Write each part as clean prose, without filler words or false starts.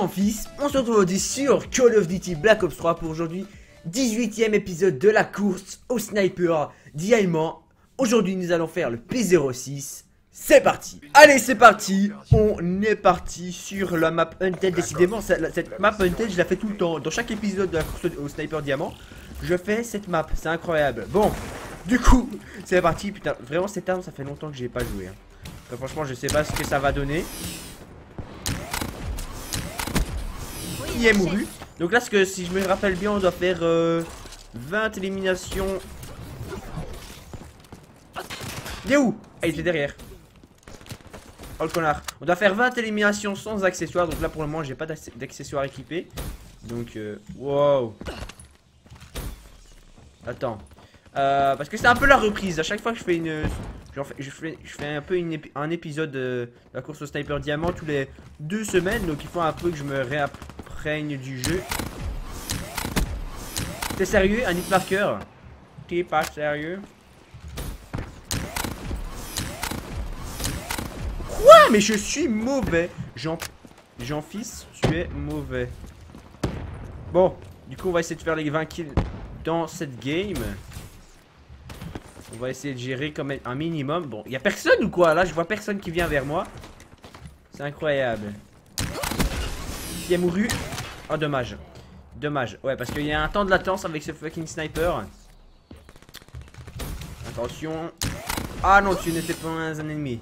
Jean-Fils, on se retrouve aujourd'hui sur Call of Duty Black Ops 3 pour aujourd'hui 18e épisode de la course au sniper diamant. Aujourd'hui nous allons faire le P06, c'est parti. Allez c'est parti, on est parti sur la map Hunted. Décidément cette map Hunted je la fais tout le temps, dans chaque épisode de la course au sniper diamant je fais cette map, c'est incroyable. Bon, du coup c'est parti, putain vraiment cette arme ça fait longtemps que j'ai pas joué hein. Donc, franchement je sais pas ce que ça va donner. Qui est mouru. Donc là, si je me rappelle bien, on doit faire 20 éliminations. Il est où? Ah, il était derrière. Oh le connard. On doit faire 20 éliminations sans accessoires. Donc là, pour le moment, j'ai pas d'accessoires équipés. Donc, wow. Attends. Parce que c'est un peu la reprise. À chaque fois que je fais une... Je fais un peu un épisode de la course au sniper diamant tous les 2 semaines. Donc il faut un peu que je me réapprenne du jeu. T'es sérieux? Un hit marker? T'es pas sérieux? Quoi? Mais je suis mauvais. Jean-Fils, tu es mauvais. Bon, du coup on va essayer de faire les 20 kills dans cette game. On va essayer de gérer comme un minimum. Bon, il y a personne ou quoi? Là, je vois personne qui vient vers moi. C'est incroyable. Qui est mouru? Oh, dommage. Dommage. Ouais, parce qu'il y a un temps de latence avec ce fucking sniper. Attention. Ah non, tu n'étais pas un ennemi.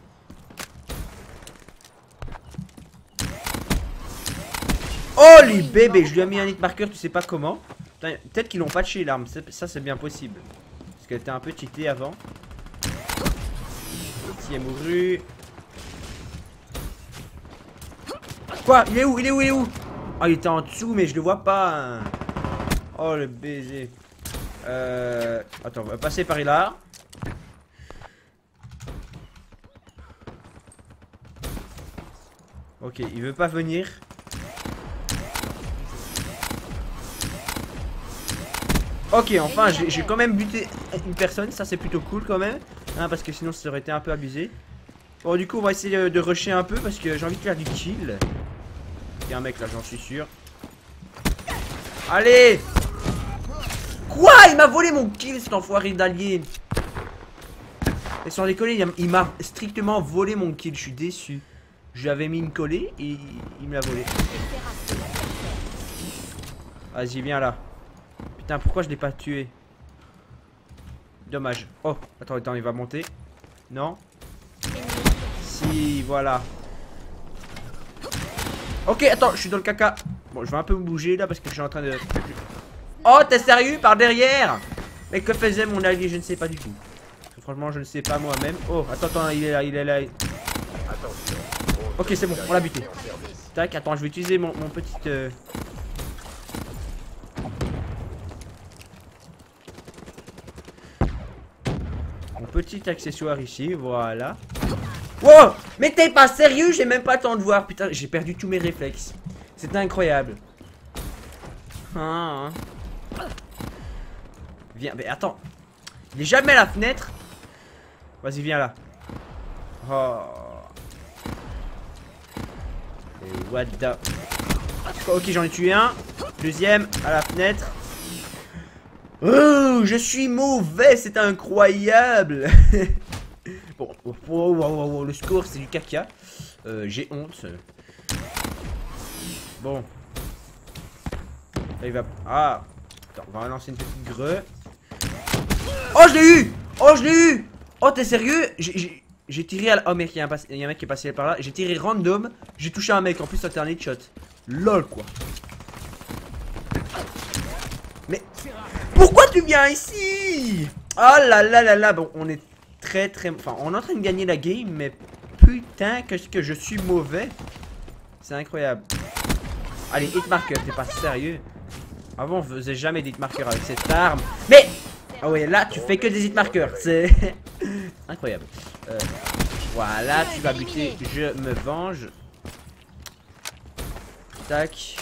Oh, les bébés! Je lui ai mis un hit marker, tu sais pas comment. Peut-être qu'ils l'ont patché l'arme. Ça, c'est bien possible. Parce qu'elle était un peu cheatée avant. Qui est mouru. Quoi? Il est où? Il est où? Il est où? Oh, il était en dessous, mais je le vois pas. Oh, le baiser. Attends, on va passer par là. Ok, il veut pas venir. Ok, enfin j'ai quand même buté une personne, ça c'est plutôt cool quand même hein, parce que sinon ça aurait été un peu abusé. Bon du coup on va essayer de rusher un peu parce que j'ai envie de faire du kill. Il y a un mec là, j'en suis sûr. Allez! Quoi? Il m'a volé mon kill cet enfoiré d'allié. Et sans déconner, il m'a strictement volé mon kill, je suis déçu. Je lui avais mis une collée et il me l'a volé. Vas-y viens là. Putain, pourquoi je l'ai pas tué? Dommage. Oh, attends, il va monter. Non? Si, voilà. Ok, attends, je suis dans le caca. Bon, je vais un peu me bouger là parce que je suis en train de... Oh, t'es sérieux? Par derrière? Mais que faisait mon allié? Je ne sais pas du tout. Franchement, je ne sais pas moi-même. Oh, attends, il est là, il est là. Ok, c'est bon, on l'a buté. Tac, attends, je vais utiliser mon petit... Petit accessoire ici, voilà. Wow! Mais t'es pas sérieux? J'ai même pas le temps de voir. Putain, j'ai perdu tous mes réflexes. C'est incroyable. Ah. Viens, mais attends. Il est jamais à la fenêtre. Vas-y, viens là. Oh. Et what the... Ok, j'en ai tué un. Deuxième, à la fenêtre. Oh, je suis mauvais, c'est incroyable. Bon, le score c'est du caca. J'ai honte. Bon. Là, il va... Ah. Attends, on va relancer une petite greu. Oh, je l'ai eu. Oh, je l'ai eu. Oh, t'es sérieux? J'ai tiré à... Oh mec, il y a un mec qui est passé par là. J'ai tiré random. J'ai touché un mec. En plus, c'était un headshot. Lol, quoi. Mais... Pourquoi tu viens ici? Oh là là là là. Bon, on est très... Enfin, on est en train de gagner la game, mais putain, qu'est-ce que je suis mauvais. C'est incroyable. Allez, hit marker, t'es pas sérieux? Avant, on faisait jamais d'hit marker avec cette arme. Mais... Ah ouais, là, tu fais que des hit markers. C'est... incroyable. Voilà, tu vas buter. Je me venge. Tac.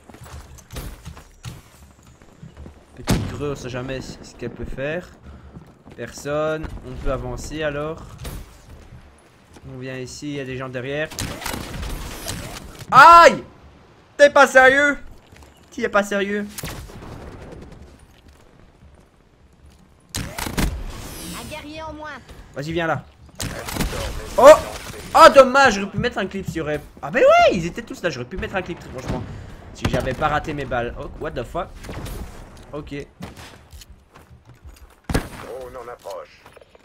Petite greu, on sait jamais ce qu'elle peut faire. Personne. On peut avancer alors. On vient ici, il y a des gens derrière. Aïe! T'es pas sérieux? Qui est pas sérieux? Un guerrier en moins. Vas-y, viens là. Oh! Oh, dommage, j'aurais pu mettre un clip si aurait... Ah ben ouais, ils étaient tous là, j'aurais pu mettre un clip, franchement. Si j'avais pas raté mes balles. Oh, what the fuck? Ok. On en approche.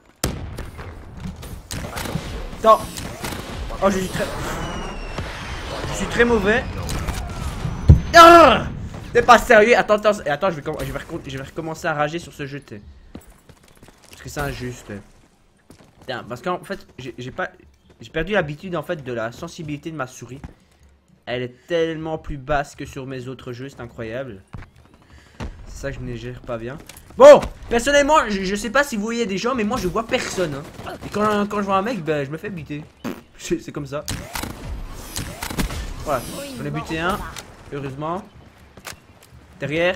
Attends. Oh, je suis très mauvais. Ah! T'es pas sérieux? Attends, je vais recommencer à rager sur ce jeu. Parce que c'est injuste. Putain, parce qu'en fait, j'ai perdu l'habitude en fait de la sensibilité de ma souris. Elle est tellement plus basse que sur mes autres jeux, c'est incroyable. C'est ça que je ne gère pas bien. Bon, personnellement, je sais pas si vous voyez des gens, mais moi je vois personne. Hein. Et quand je vois un mec, ben, je me fais buter. C'est comme ça. Voilà, j'en ai buté un, heureusement. Derrière.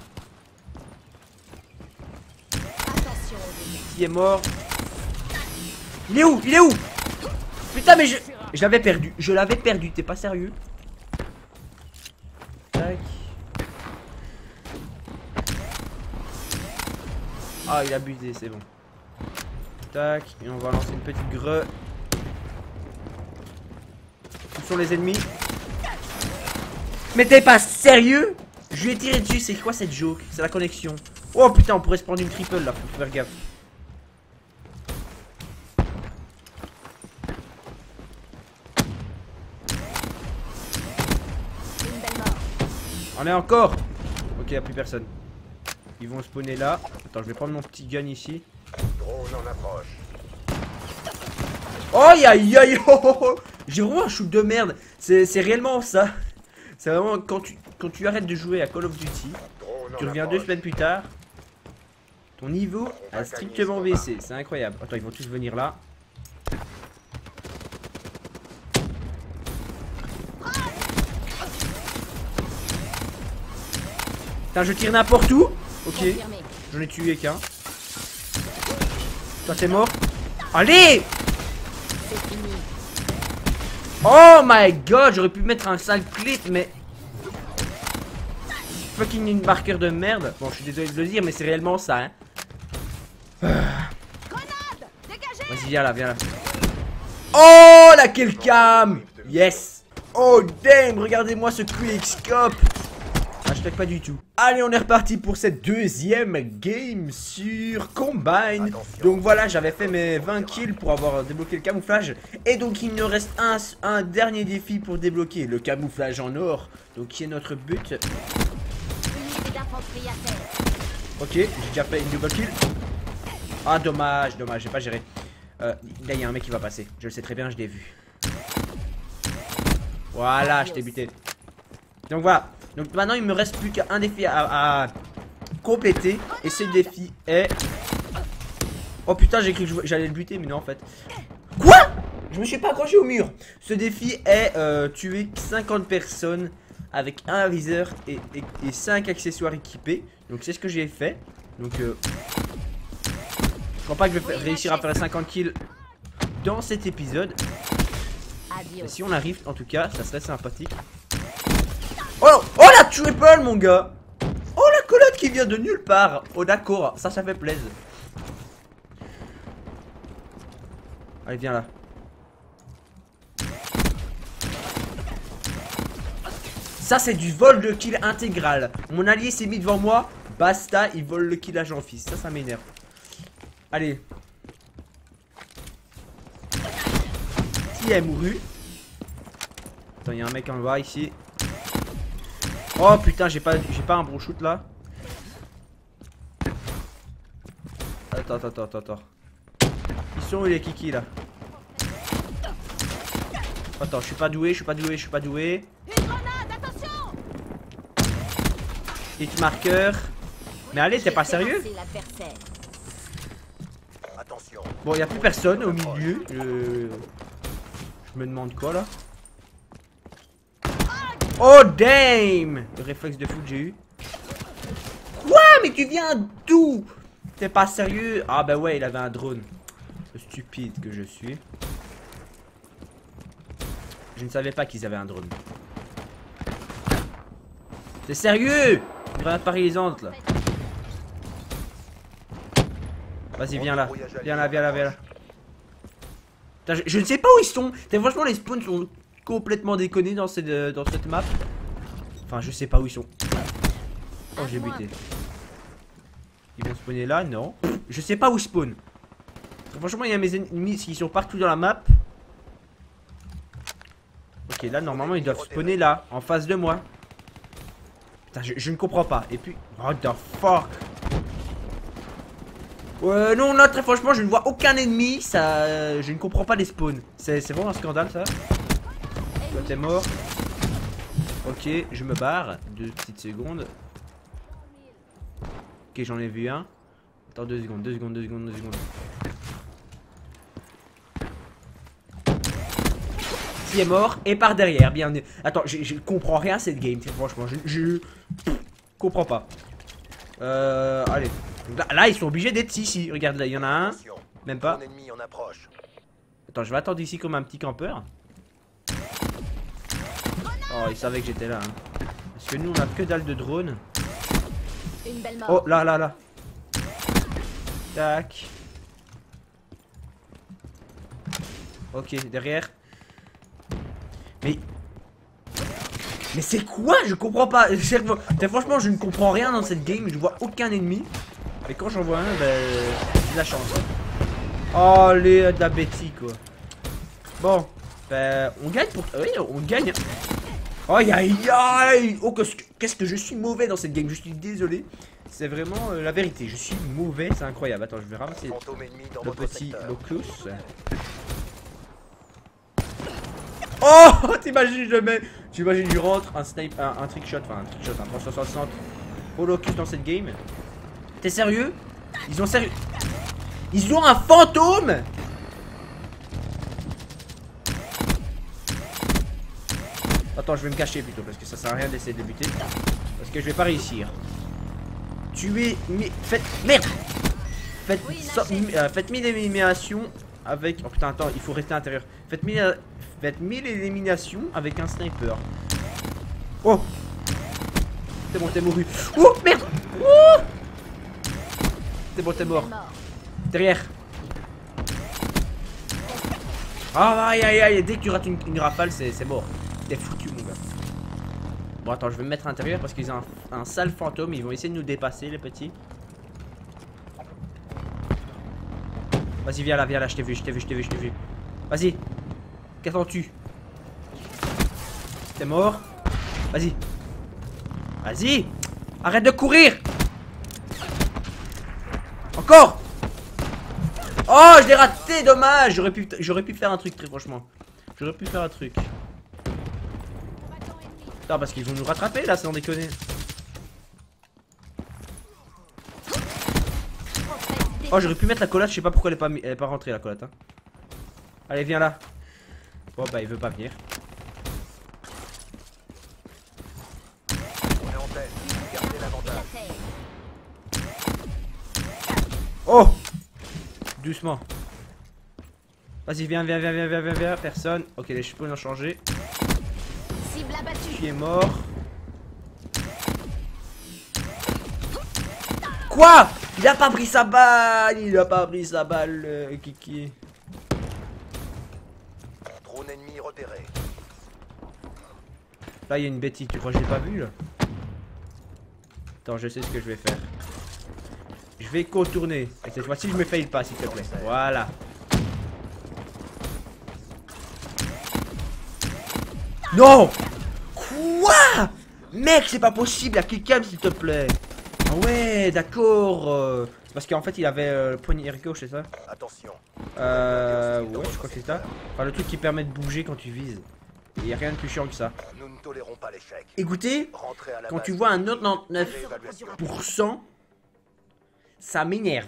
Qui est mort? Il est où? Il est où? Putain, mais je l'avais perdu. Je l'avais perdu, t'es pas sérieux? Tac. Ah, il a buté, c'est bon. Tac, et on va lancer une petite greu. Où sont les ennemis? Mais t'es pas sérieux? Je lui ai tiré dessus, c'est quoi cette joke? C'est la connexion. Oh putain, on pourrait se prendre une triple là, faut faire gaffe. On est encore. Ok, y'a plus personne. Ils vont spawner là. Attends, je vais prendre mon petit gun ici. Drone en approche. Oh aïe aïe oh, oh, oh. J'ai vraiment un shoot de merde. C'est réellement ça. C'est vraiment quand tu arrêtes de jouer à Call of Duty, tu reviens 2 semaines plus tard, ton niveau a strictement baissé. C'est incroyable. Attends, ils vont tous venir là. Putain, je tire n'importe où. Ok, j'en ai tué qu'un. Toi, t'es mort. Allez! Oh my god, j'aurais pu mettre un sale clip, mais... Fucking marqueur de merde. Bon, je suis désolé de le dire, mais c'est réellement ça, hein. Vas-y, viens là, viens là. Oh, la kill cam! Yes! Oh, damn, regardez-moi ce quickscope. Hashtag pas du tout. Allez, on est reparti pour cette deuxième game sur Combine. Donc voilà, j'avais fait mes 20 kills pour avoir débloqué le camouflage. Et donc il nous reste un dernier défi pour débloquer le camouflage en or. Donc qui est notre but. Ok, j'ai déjà fait une double kill. Ah dommage, dommage, j'ai pas géré. Là il y a un mec qui va passer. Je le sais très bien, je l'ai vu. Voilà, je t'ai buté. Donc voilà. Donc maintenant il me reste plus qu'un défi à compléter. Et ce défi est... Oh putain, j'ai cru que j'allais le buter, mais non en fait. Quoi? Je me suis pas accroché au mur. Ce défi est tuer 50 personnes avec un viseur et 5 accessoires équipés. Donc c'est ce que j'ai fait. Donc je crois pas que je vais réussir à faire 50 kills dans cet épisode. Mais si on arrive en tout cas, ça serait sympathique. Oh, oh la triple mon gars. Oh la colonne qui vient de nulle part. Oh d'accord, ça fait plaisir. Allez viens là. Ça c'est du vol de kill intégral. Mon allié s'est mis devant moi. Basta, il vole le kill à Jean-Fils. Ça m'énerve. Allez. Qui est mouru? Attends, il y a un mec en bas ici. Oh putain, j'ai pas un bon shoot là. Attends. Ils sont où les kikis là? Attends, je suis pas doué. Hit marqueur. Mais allez, t'es pas sérieux? Bon, y a plus personne au milieu. Je me demande quoi là? Oh damn! Le réflexe de fou que j'ai eu. Quoi? Mais tu viens d'où? T'es pas sérieux? Ah bah ouais, il avait un drone. Le stupide que je suis. Je ne savais pas qu'ils avaient un drone. T'es sérieux? Une grenade paralysante là. Vas-y, viens là. Viens là, viens là, viens là. Putain, je ne sais pas où ils sont. Franchement, les spawns sont complètement déconnés dans cette map. Enfin, je sais pas où ils sont. Oh, j'ai buté. Ils vont spawner là? Non. Je sais pas où ils spawnent. Franchement, il y a mes ennemis qui sont partout dans la map. Ok, là, normalement, ils doivent spawner là, en face de moi. Putain, je ne comprends pas. Et puis, what the fuck? Non, là, très franchement, je ne vois aucun ennemi. Ça, je ne comprends pas les spawns. C'est vraiment un scandale, ça. Toi, t'es mort. Ok, je me barre. 2 petites secondes. Ok, j'en ai vu un. Attends, 2 secondes, 2 secondes, 2 secondes, 2 secondes. Qui est mort et par derrière, bien. Attends, je comprends rien à cette game, franchement. Je comprends pas. Allez. Là, ils sont obligés d'être ici. Regarde, là, il y en a un. Même pas. Attends, je vais attendre ici comme un petit campeur. Oh, ils savaient que j'étais là. Hein. Parce que nous, on a que dalle de drone. Oh, là, là, là. Tac. Ok, derrière. Mais c'est quoi? Je comprends pas. Franchement, je ne comprends rien dans cette game. Je vois aucun ennemi. Et quand j'en vois un, ben, j'ai de la chance. Oh, de la bêtise, quoi. Bon, ben, on gagne pour. Oui, on gagne. Aïe, aïe, aïe. Oh, qu'est-ce que je suis mauvais dans cette game. Je suis désolé. C'est vraiment la vérité. Je suis mauvais. C'est incroyable. Attends, je vais ramasser le petit locus. Oh, t'imagines, t'imagines, je rentre un snipe, un trickshot, enfin un trickshot, un 360 au locus dans cette game. T'es sérieux? Ils ont sérieux? Ils ont un fantôme? Attends, je vais me cacher plutôt parce que ça sert à rien d'essayer de buter. Parce que je vais pas réussir. Tuer, merde. Faites 1000 éliminations avec. Oh putain, attends, il faut rester à l'intérieur. Faites 1000 éliminations avec un sniper. Oh! C'est bon, t'es mouru. Oh, merde! Oh! C'est bon, t'es mort. Derrière. Ah, aïe, aïe, aïe. Dès que tu rates une rafale, c'est mort. T'es foutu, mon gars. Bon, attends, je vais me mettre à l'intérieur parce qu'ils ont un sale fantôme. Ils vont essayer de nous dépasser, les petits. Vas-y, viens là, je t'ai vu, je t'ai vu, je t'ai vu, je t'ai vu. Vas-y. Qu'attends-tu? T'es mort? Vas-y. Vas-y. Arrête de courir. Encore. Oh, je l'ai raté, dommage. J'aurais pu faire un truc, très franchement. J'aurais pu faire un truc. Putain, parce qu'ils vont nous rattraper là, sans déconner. Oh, j'aurais pu mettre la collate, je sais pas pourquoi elle est pas rentrée la collate. Hein. Allez, viens là. Bon, bah, il veut pas venir. Oh! Doucement. Vas-y, viens, viens. Personne. Ok, les cheveux ont changé. Qui est mort? Quoi? Il a pas pris sa balle! Il a pas pris sa balle, Kiki. Drone ennemi repéré. Là, il y a une bêtise. Tu crois que je l'ai pas vu là? Attends, je sais ce que je vais faire. Je vais contourner. Et cette fois-ci, je me faille pas, s'il te plaît. Voilà. Non! Quoi? Mec, c'est pas possible. À quelqu'un, s'il te plaît. Ah ouais, d'accord. C'est parce qu'en fait, il avait le poignet gauche, c'est ça? Attention. Ouais, je crois que c'est ça. Enfin, le truc qui permet de bouger quand tu vises. Il n'y a rien de plus chiant que ça. Nous ne tolérons pas l'échec. Écoutez, quand tu vois un 99%, ça m'énerve.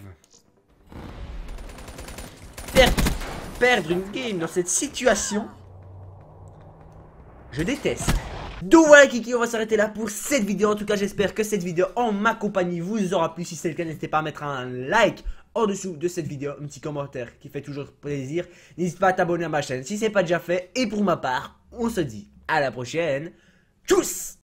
Perdre une game dans cette situation, je déteste. Donc voilà Kiki, on va s'arrêter là pour cette vidéo. En tout cas, j'espère que cette vidéo en ma compagnie vous aura plu. Si c'est le cas, n'hésitez pas à mettre un like en dessous de cette vidéo, un petit commentaire qui fait toujours plaisir. N'hésite pas à t'abonner à ma chaîne si c'est pas déjà fait. Et pour ma part, on se dit à la prochaine. Tchuss!